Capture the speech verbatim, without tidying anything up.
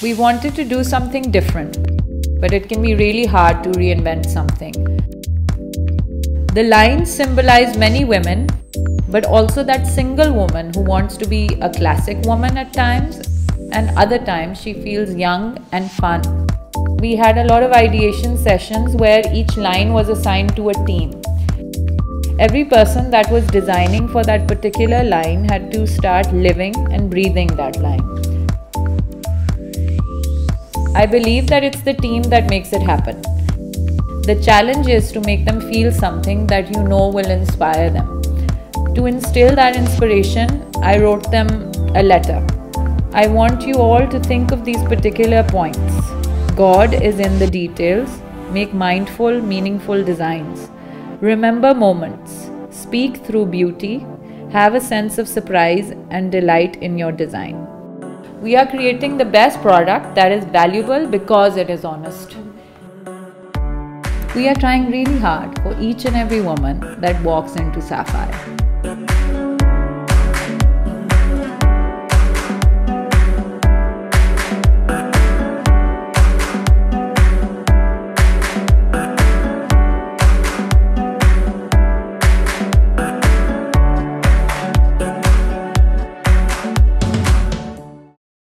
We wanted to do something different, but it can be really hard to reinvent something. The lines symbolize many women, but also that single woman who wants to be a classic woman at times, and other times she feels young and fun. We had a lot of ideation sessions where each line was assigned to a team. Every person that was designing for that particular line had to start living and breathing that line. I believe that it's the team that makes it happen. The challenge is to make them feel something that you know will inspire them. To instill that inspiration, I wrote them a letter. I want you all to think of these particular points. God is in the details. Make mindful, meaningful designs. Remember moments. Speak through beauty. Have a sense of surprise and delight in your design. We are creating the best product that is valuable because it is honest. We are trying really hard for each and every woman that walks into Sapphire.